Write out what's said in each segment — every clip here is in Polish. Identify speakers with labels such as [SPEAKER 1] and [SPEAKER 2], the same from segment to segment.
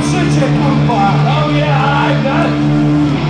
[SPEAKER 1] życie, kurwa! Oh yeah, I got it!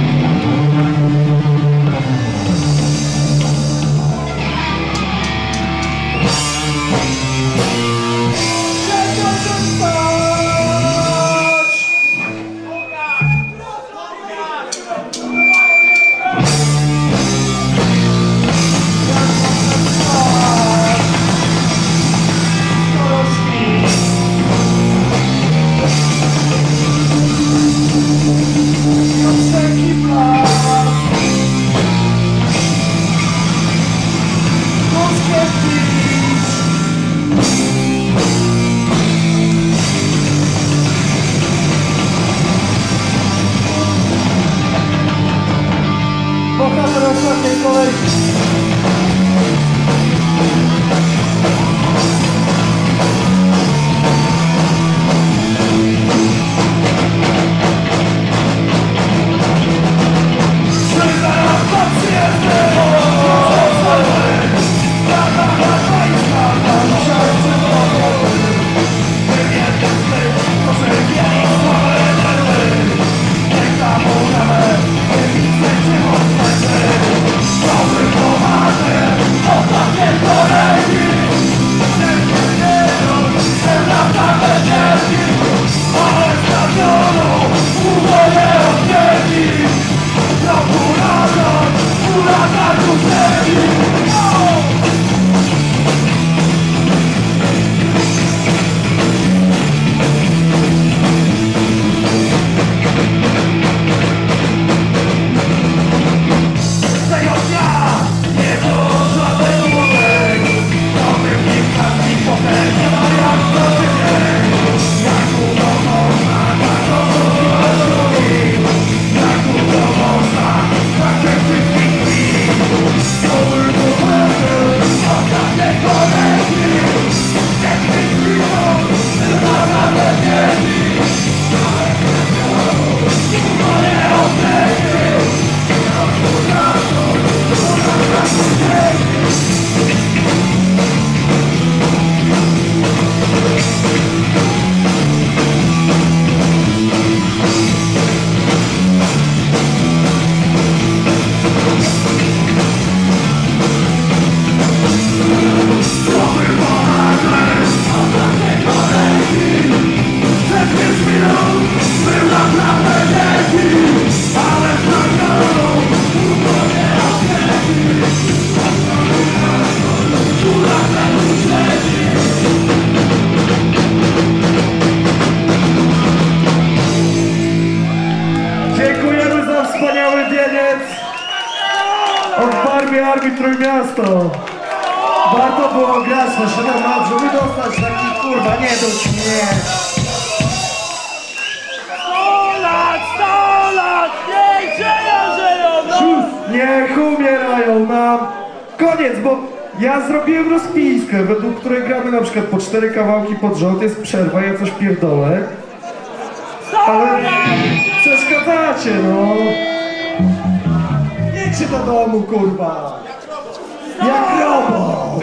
[SPEAKER 1] Bohater ostatniej kolejki. Wspaniały wieniec od Armii Trójmiasto. Warto było grać na szanowna, żeby dostać taki kurwa, nie dość mnie.
[SPEAKER 2] 100 lat, niech żyją, no!
[SPEAKER 1] Niech umierają nam. Koniec, bo ja zrobiłem rozpiskę, według której gramy na przykład po 4 kawałki pod rząd, jest przerwa, ja coś pierdolę. Ale przeszkadzacie, no. Idźcie do domu, kurwa. Jak robot.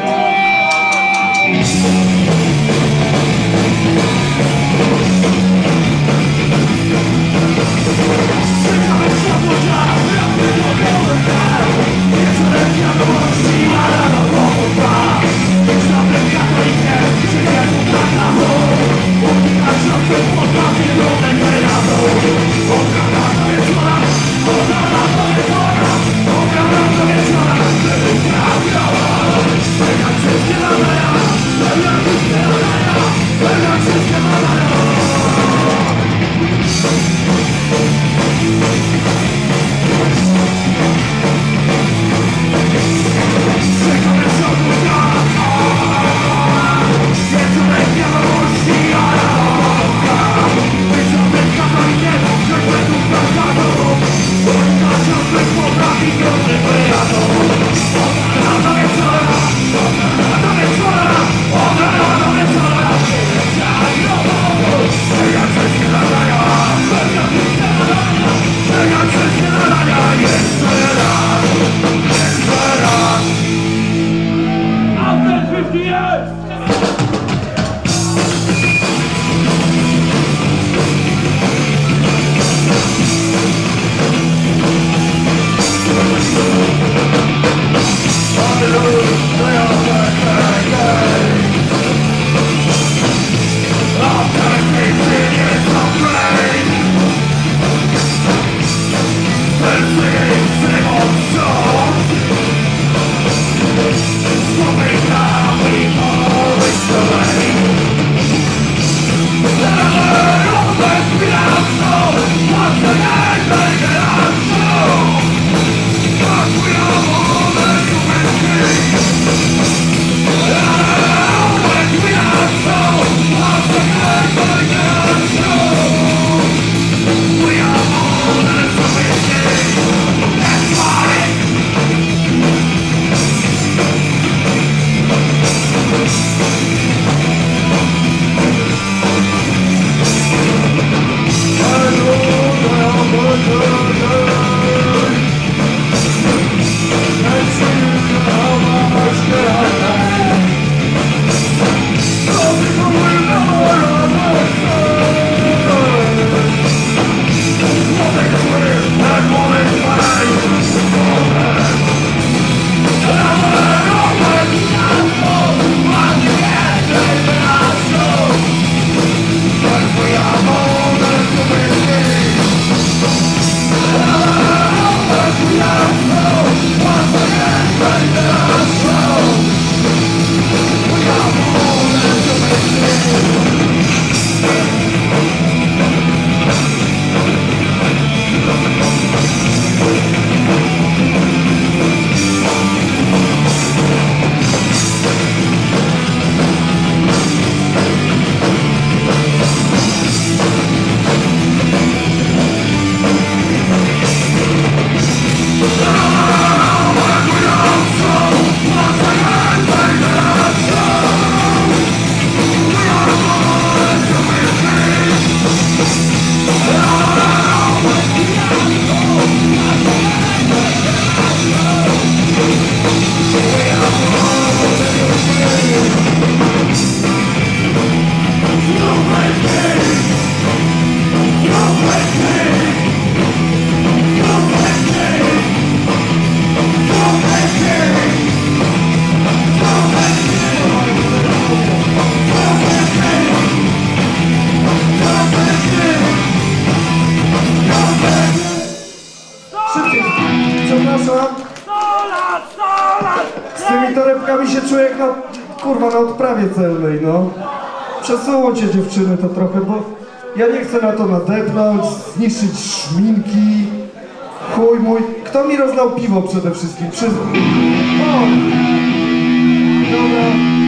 [SPEAKER 1] Przesuńcie się. Przepraszam.
[SPEAKER 2] 100 lat!
[SPEAKER 1] Z tymi torebkami się czuję jak na, kurwa, na odprawie celnej, no. Przesuńcie dziewczyny to trochę, bo ja nie chcę na to nadepnąć, zniszczyć szminki. Chuj mój. Kto mi rozlał piwo przede wszystkim? O! Dobra.